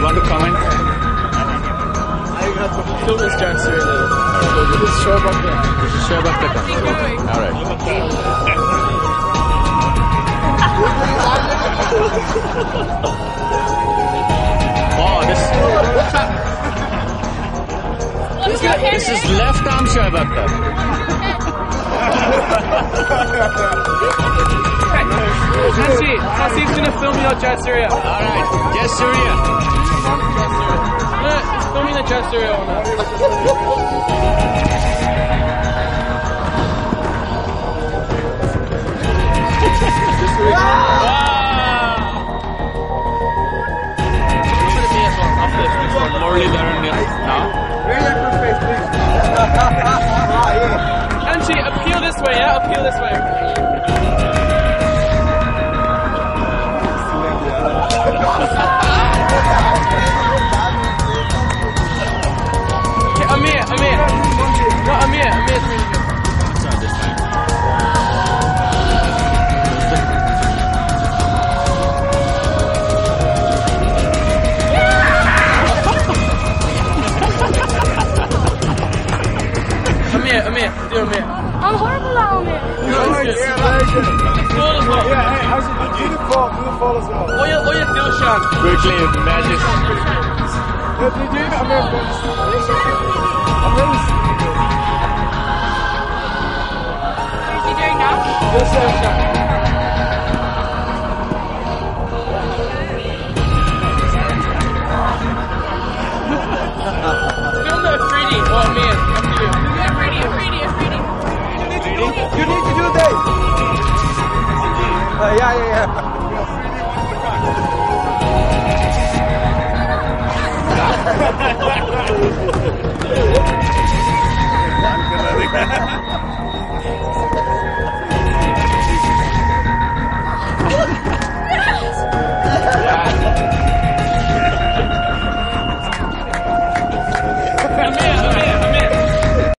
want to comment? Film this Jack's here. This is show about that. This is show about that. All right. Oh, this is left arm show about that. Actually, Hasib's gonna film your Jet Syria. Alright, Jet Syria. He's filming the Jet Syria one. Morally learned now. Anshi, appeal this way, yeah? Appeal this way. Okay, Amir. No, Amir's really good. It's not this time. Amir, do Amir. I'm horrible at Amir. Fall as well. Yeah, hey, do the fall as well. Oh, yeah, Dilshan. Quickly, magic. Yeah, do it, Amir. What is he doing now? Dilshan. Film the 3D. Oh, Amir, up to you. You need to do that. Yeah.